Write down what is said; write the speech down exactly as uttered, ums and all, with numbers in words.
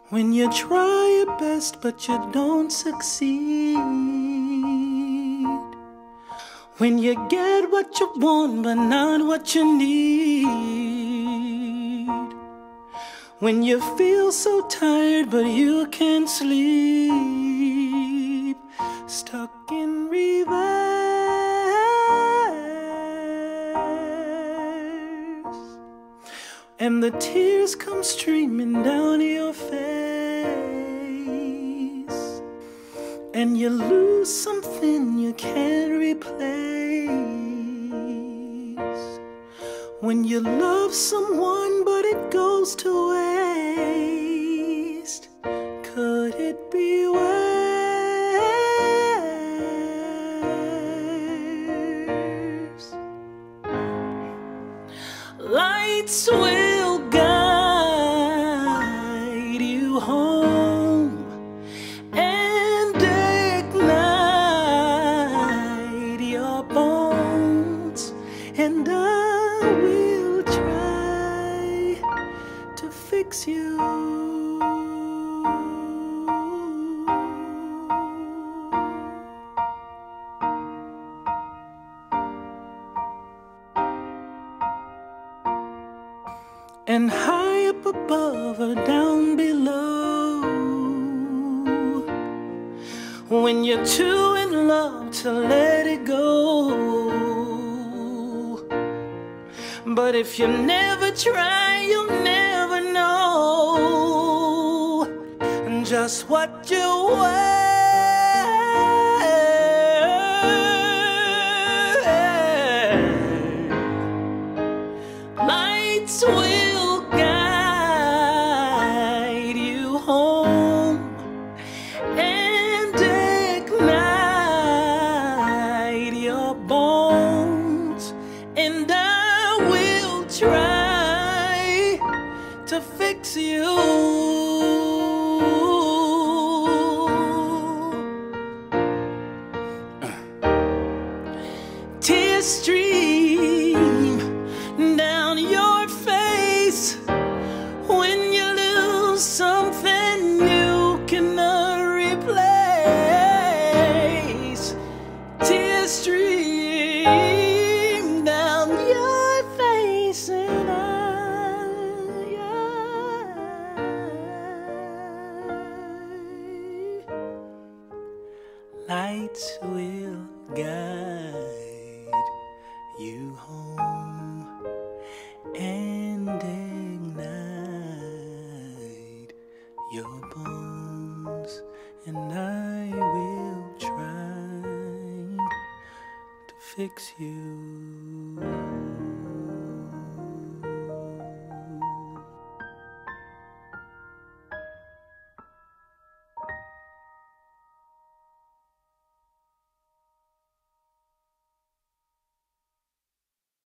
When you try your best but you don't succeed. When you get what you want but not what you need. When you feel so tired but you can't sleep. Stuck in reverse. And the tears come streaming down your face. And you lose something you can't replace. When you love someone but it goes to waste. Could it be worse? Lights will guide you home and ignite your bones, and I will try to fix you. And high up above or down below, when you're too in love to let it go. But if you never try, you'll never know just what you were. Lights will guide you home and ignite your bones, and I will try to fix you. Tears stream down your face when you lose something you cannot replace. Tears stream down your face, and I, lights will guide you home and ignite your bones, and I will try to fix you.